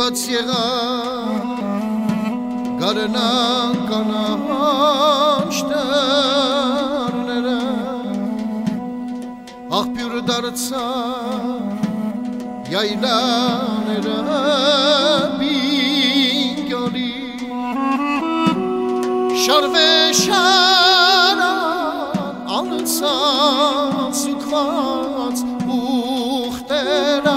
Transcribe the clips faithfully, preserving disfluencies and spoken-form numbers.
բաց եղան գարնան կանաչ տերները աղբյուր դարձան Yaylaները բինգյալի շարվե շարան անցան սուքված ուղտերա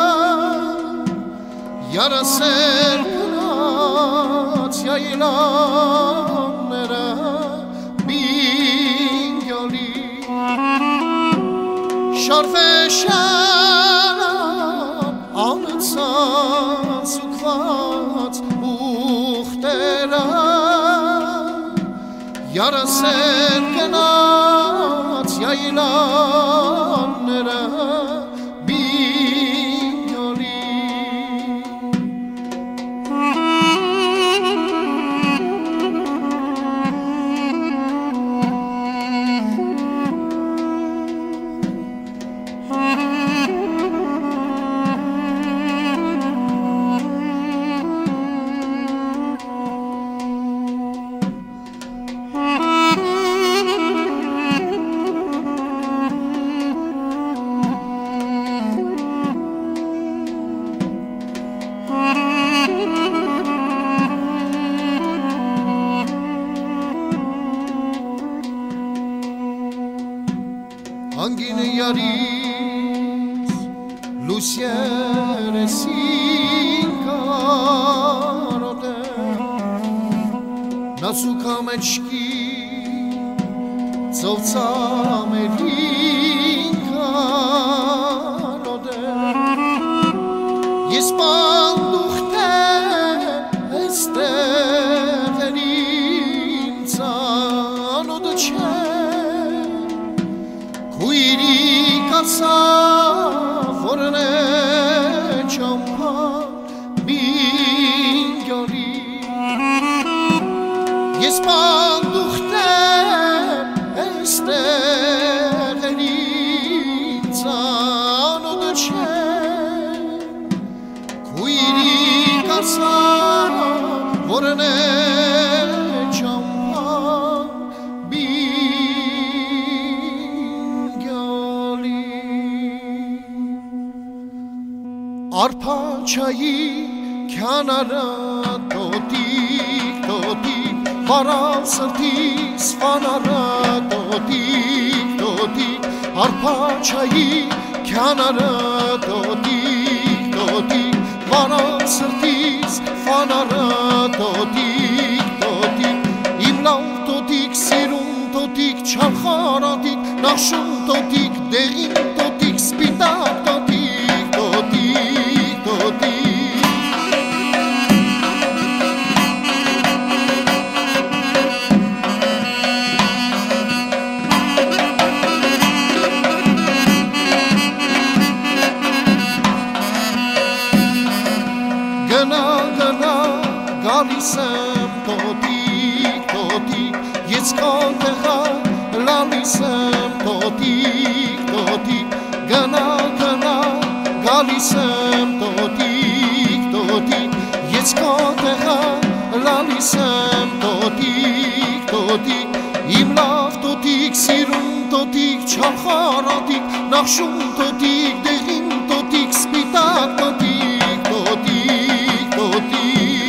Yarasel kınaç yaylanlara bingöli Şarfe şaran anıtsan sukvat muhtera Yarasel kınaç yaylanlara Angin yaris luciere sin karode Nasukамечки ծովծամերին կարոդե Ես պանդուխտ ես տեղերին ծանոդ չէ Քույրի կացա որն է չամպա բինգյալի Ես պանդուխտ ես տեղերին ծանոդ չէ Քույրի կացա որն է չամպա Arpa çayı kenara totik totik Varal sırtis fanara totik totik Arpa çayı kenara totik totik Varal sırtis fanara totik totik İmlav totik sirun totik çarxaratik Naşun totik derin totik spitak totik totik Gana gana galis եմ տոտիկ տոտիկ Ես կանտեղա լալիս եմ տոտիկ տոտիկ Gana gana galis եմ տոտիկ տոտիկ Ես կանտեղա լալիս եմ տոտիկ տոտիկ Իմ լավ տոտիկ սիրուն տոտիկ չախարատիկ Նախշուն տոտիկ դեղին տոտիկ սպիտակ տոտիկ տոտիկ տոտիկ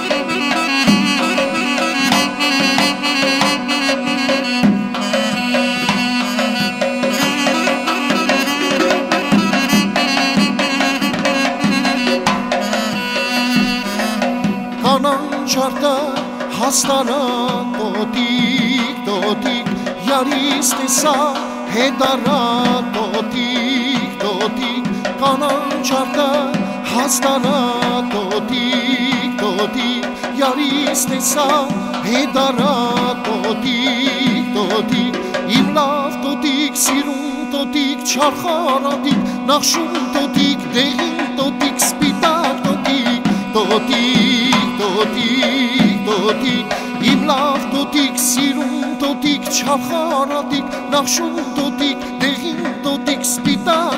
Çarda hastana totik totik Yaris tesa hedara totik totik Kanan çarda hastana totik totik Yaris tesa hedara totik totik İmlav totik sirun totik çarxaratik Nakşun totik derin totik spitak totik totik totik totik İmlav totik sirun totik çarxaratik Nakşun totik derin totik spitak